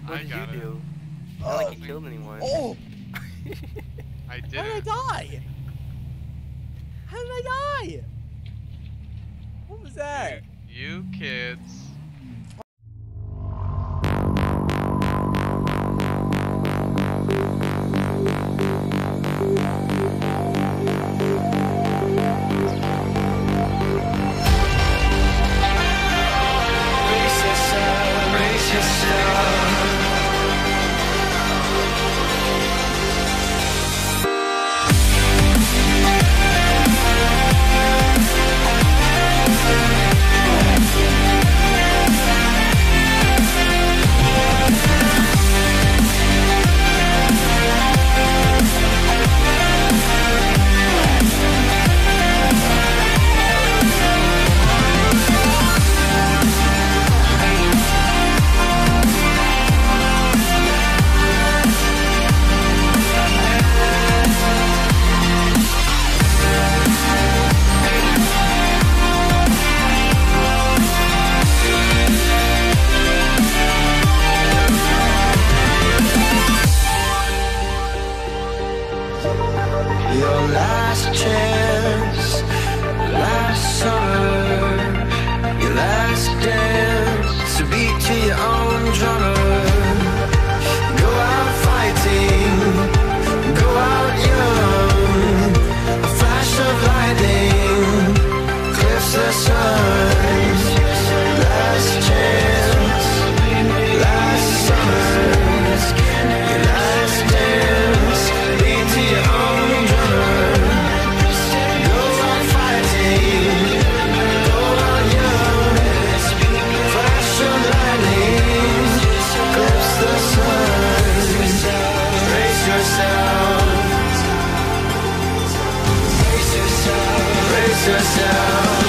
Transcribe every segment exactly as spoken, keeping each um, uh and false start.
What I did got you it. do? Oh. Not like you killed anyone. Oh! I did How did I it. die? How did I die? What was that? You, you kids. Your last chance, last summer, your last dance, to beat to your own drummer. Go out fighting, go out young, a flash of lightning, cliffs the sun. Last chance, last summer, your last dance, beat to your own drummer. Go out fighting, go out young, flash of lightning, clips the sun. Brace yourself, brace yourself, brace yourself.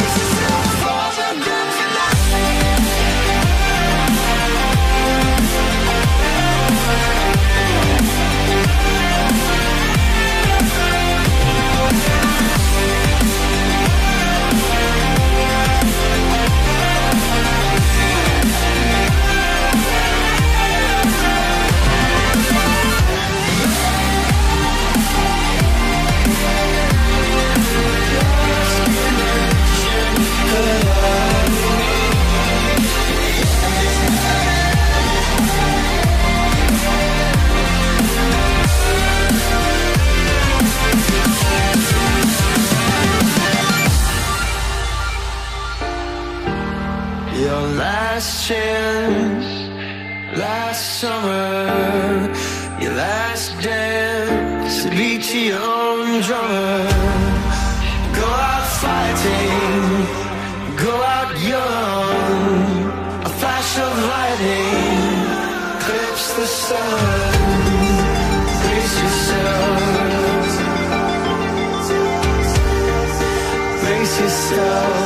Your last chance, last summer, your last dance, beat to your own drummer. Go out fighting, go out young, a flash of lightning, clips the sun. Brace yourself, brace yourself.